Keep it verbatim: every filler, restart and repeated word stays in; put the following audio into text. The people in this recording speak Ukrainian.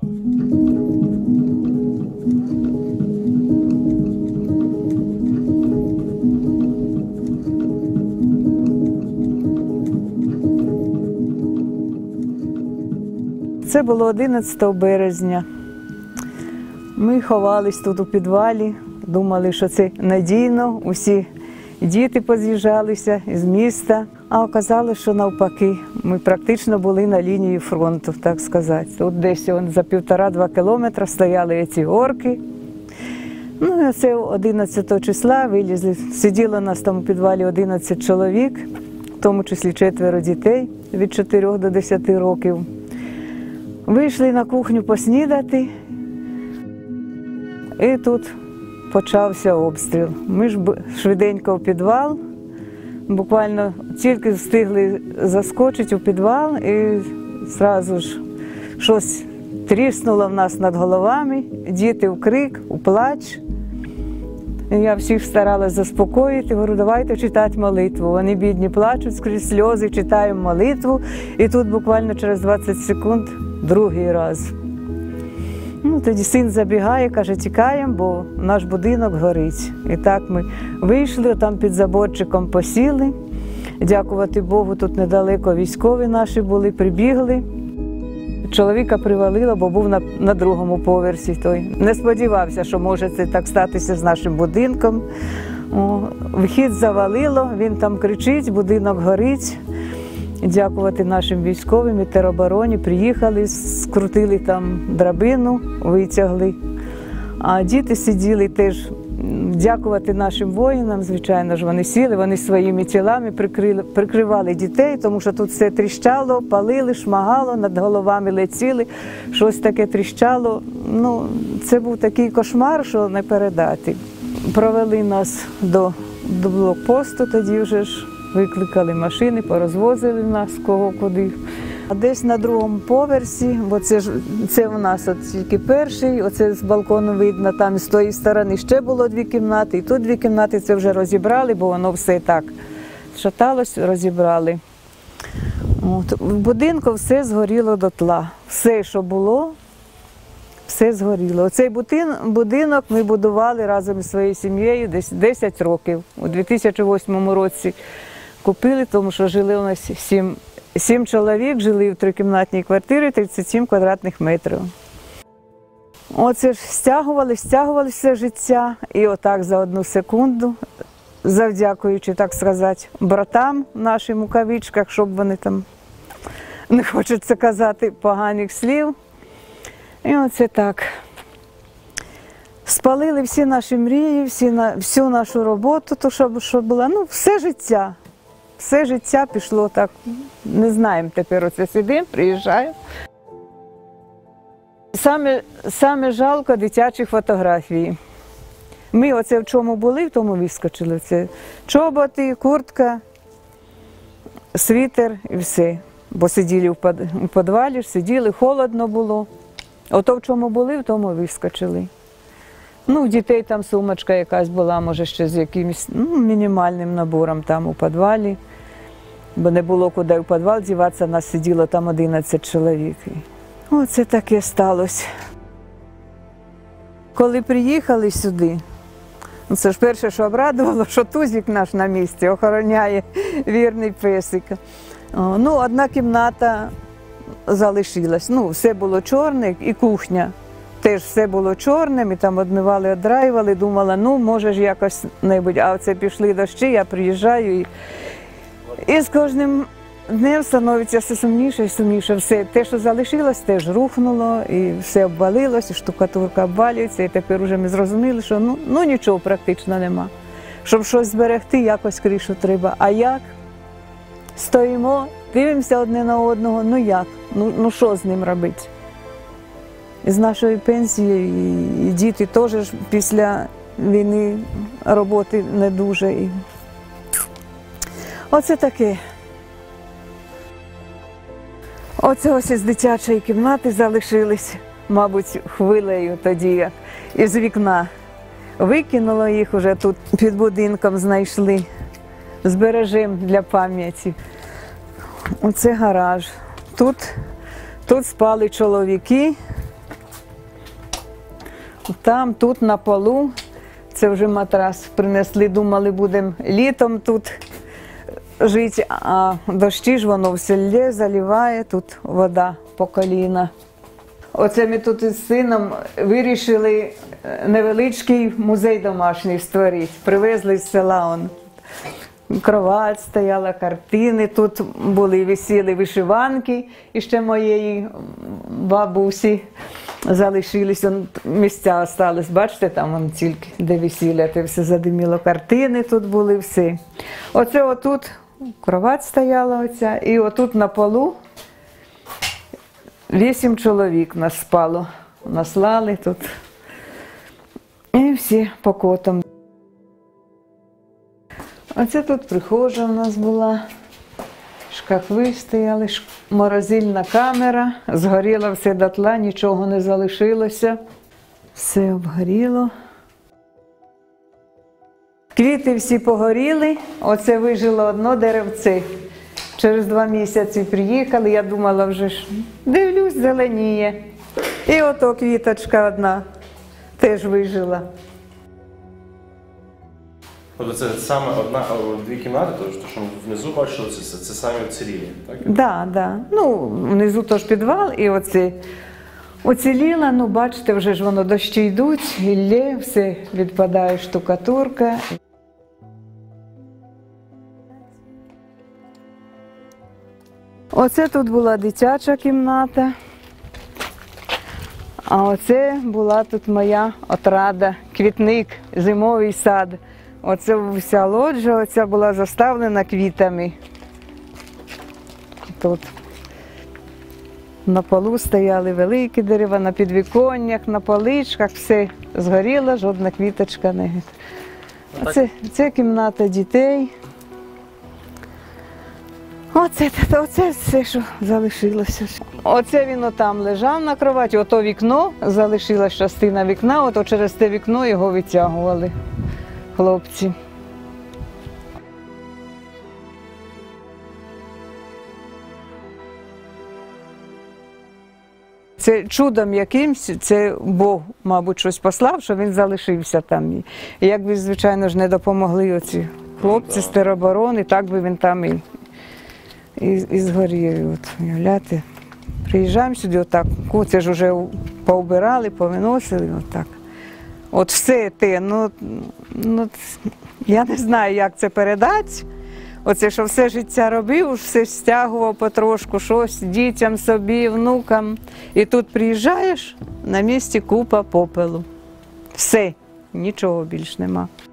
Це було одинадцятого березня. Ми ховались тут у підвалі, думали, що це надійно, усі діти поз'їжджалися з міста, а оказалося, що навпаки, ми практично були на лінії фронту, так сказати. Тут десь за півтора-два кілометри стояли ці орки. Ну і це одинадцятого числа вилізли, сиділо нас там у підвалі одинадцять чоловік, в тому числі четверо дітей від чотирьох до десяти років. Вийшли на кухню поснідати, і тут почався обстріл. Ми ж швиденько в підвал, буквально тільки встигли заскочити у підвал, і одразу ж щось тріснуло в нас над головами, діти в крик, у плач. Я всіх старалась заспокоїти, говорю, давайте читати молитву. Вони бідні плачуть, скрізь сльози, читаємо молитву, і тут буквально через двадцять секунд другий раз. Ну, тоді син забігає, каже, тікаємо, бо наш будинок горить. І так ми вийшли, там під заборчиком посіли. Дякувати Богу, тут недалеко військові наші були, прибігли. Чоловіка привалило, бо був на, на другому поверсі. Той не сподівався, що може це так статися з нашим будинком. О, вхід завалило, він там кричить, будинок горить. Дякувати нашим військовим і теробороні, приїхали, скрутили там драбину, витягли. А діти сиділи теж, дякувати нашим воїнам, звичайно ж, вони сіли, вони своїми тілами прикрили, прикривали дітей, тому що тут все тріщало, палили, шмагало, над головами летіли, щось таке тріщало. Ну, це був такий кошмар, що не передати. Провели нас до, до блокпосту, тоді вже ж викликали машини, порозвозили нас кого куди. А десь на другому поверсі, бо це ж це у нас от тільки перший, оце з балкону видно, там з тої сторони ще було дві кімнати, і тут дві кімнати, це вже розібрали, бо воно все так шаталось, розібрали. От. В будинку все згоріло дотла. Все, що було, все згоріло. Оцей будинок ми будували разом із своєю сім'єю десь десять років. У дві тисячі восьмому році купили, тому що жили у нас сім, сім чоловік, жили в трикімнатній квартирі, тридцять сім квадратних метрів. Оце ж стягували, стягували все життя, і отак за одну секунду, завдякуючи, так сказати, братам нашим у кавичках, щоб вони там, не хочеться казати поганих слів. І оце так. Спалили всі наші мрії, всі, всю нашу роботу, то, що, що була, ну, все життя. Все життя пішло так, не знаємо тепер, оце сидимо, приїжджаємо. Саме, саме жалко дитячі фотографії. Ми оце в чому були, в тому вискочили. Це чоботи, куртка, світер і все. Бо сиділи в підвалі, сиділи, холодно було. Ото в чому були, в тому вискочили. Ну, у дітей там сумочка якась була, може ще з якимось ну, мінімальним набором там у підвалі. Бо не було куди в підвал діватися, нас сиділо там одинадцять чоловік. Оце таке сталося. Коли приїхали сюди, це ж перше, що обрадувало, що Тузик наш на місці охороняє вірний песик. Ну, одна кімната залишилась. Ну, все було чорне, і кухня. Теж все було чорне, ми там одмивали, оддраювали, думала, ну, може ж якось небудь. А оце пішли дощі, я приїжджаю, і, і з кожним днем становиться все сумніше і сумніше. Все, те, що залишилось, теж рухнуло, і все обвалилось, і штукатурка обвалюється, і тепер вже ми зрозуміли, що ну, ну нічого практично нема. Щоб щось зберегти, якось кришу треба. А як? Стоїмо, дивимося одне на одного, ну як? Ну, ну що з ним робити? З нашої пенсії і, і діти теж після війни роботи не дуже. І... Оце таке. Оце ось із дитячої кімнати залишились, мабуть, хвилею тоді, як із вікна. Викинуло їх, уже тут під будинком знайшли, збережемо для пам'яті. Оце гараж. Тут, тут спали чоловіки, Там, тут на полу, це вже матрас принесли, думали, будемо літом тут жити, а дощі ж воно все лє, заливає, тут вода по коліна. Оце ми тут із сином вирішили невеличкий музей домашній створити. Привезли з села. Он. Кровать стояла, картини, тут були, висіли вишиванки, і ще моєї бабусі залишилися, місця залишились. Бачите, там вон тільки, де весілля, те все задиміло, картини тут були, все. Оце отут кровать стояла оця, і отут на полу вісім чоловік нас спало, наслали тут. І всі по котам. Оце тут прихожа в нас була, шкафи стояли, морозильна камера, згоріло все дотла, нічого не залишилося, все обгоріло. Квіти всі погоріли, оце вижило одно деревце. Через два місяці приїхали, я думала вже ж, дивлюсь, зеленіє. І ото квіточка одна теж вижила. Тобто це саме одна, дві кімнати, то що внизу бачили, це, це, це самі вцілілі, так? Так, да, да. Ну, внизу тож підвал, і оце оціліло, ну, бачите, вже ж воно дощі йдуть, гілля, все відпадає штукатурка. Оце тут була дитяча кімната, а оце була тут моя отрада, квітник, зимовий сад. Оце вся лоджія, оця була заставлена квітами. Тут на полу стояли великі дерева, на підвіконнях, на поличках, все згоріло, жодна квіточка не. Оце, це кімната дітей. Оце, оце все, що залишилося. Оце він отам лежав на кроваті, ото вікно, залишилась частина вікна, ото через те вікно його витягували хлопці. Це чудом якимсь, це Бог, мабуть, щось послав, що він залишився там. І якби, звичайно ж, не допомогли оці хлопці з тероборони, так би він там і, і, і згорів. От, уявляєте, приїжджаємо сюди, отак, це ж вже поубирали, повиносили, отак. От все те, ну, ну, я не знаю, як це передати. Оце, що все життя робив, все стягував потрошку, щось дітям собі, внукам. І тут приїжджаєш, на місці купа попелу. Все, нічого більш нема.